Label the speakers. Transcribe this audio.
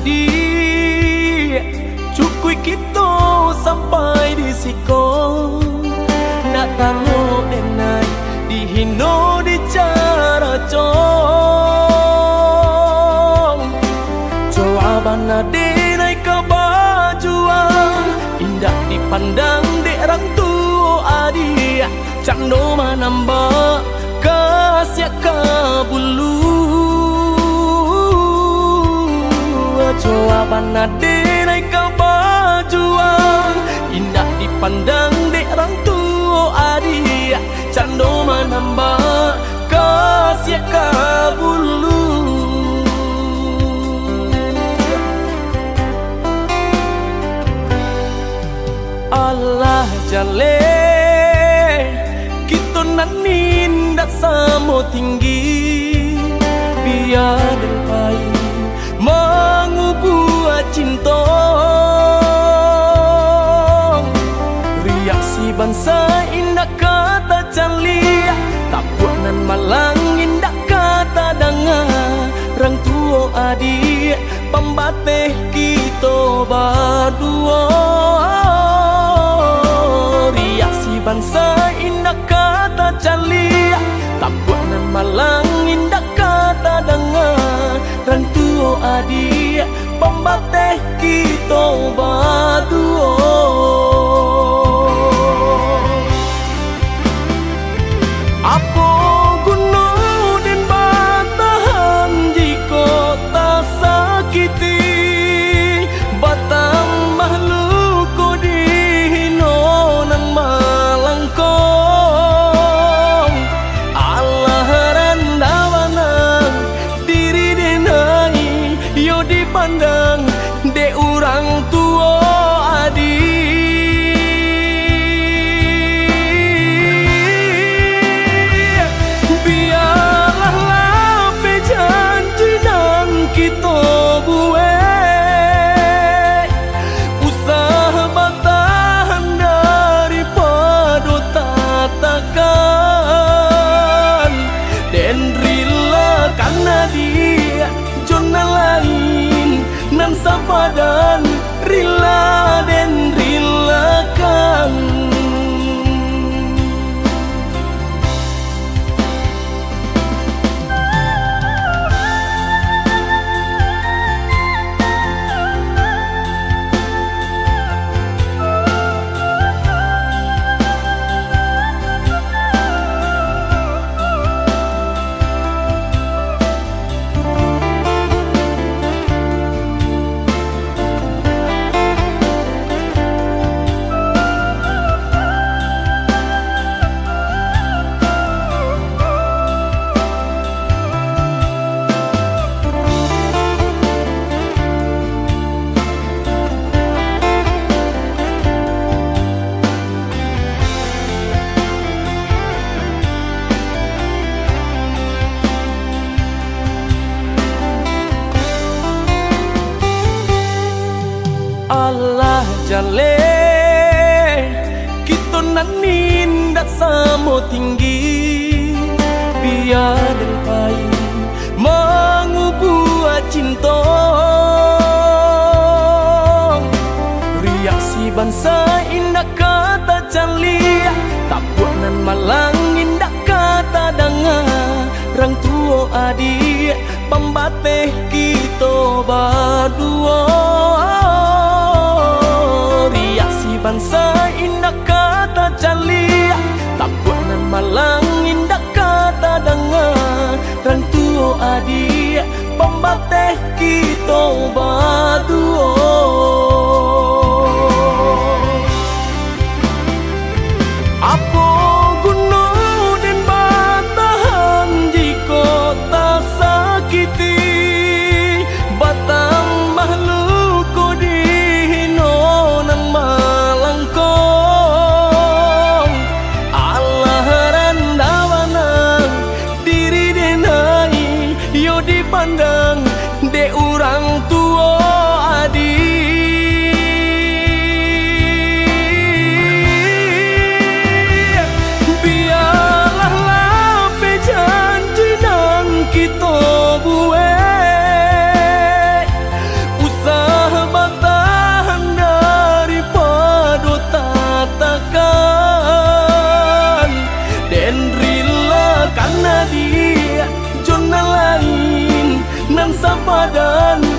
Speaker 1: di cukui kita sampai di siko nak talo denai dihino di cara cong jawaban denai kebajuan indah dipandang dek orang tua adik cando manambah kasih kabulu jawaban denai kebajuan indah dipandang dek orang tua adik cando manambah kasih kabulu Allah jale kita nanin dak samo tinggi biar dan pai mengubah cinta reaksi bangsa indah kata canlia tak buat nan malang indah kata dengar orang tua adik pembatih kita berdua reaksi bangsa indah kata canlia tak buat nan malang indah kata dengar orang tua adik pembatih kita berdua apa guna dan batahan jika tak sakiti batang makhluk ko dihino nang malangkong Allah rendawanang diri denai yo dipandang de orang tua adik kita buat usaha bertahan daripada tatakan dan rela karena dia zona lain nan sapadan rela dan relakan Allah jale kita nanin dak samo tinggi biar dan pai mengubah cinta reaksi bangsa indah kata canlia tak buat nan malang indah kata dengar orang tua adik pembatih kita berdua reaksi bangsa indah kata canlia tak buat nan malang indah kata dengar orang tua adik pembatih kita berdua apa guna dan batahan jika tak sakiti batang makhluk ko dihino nang malangkong Allah rendawanang diri denai yo dipandang de orang tua adik sapadan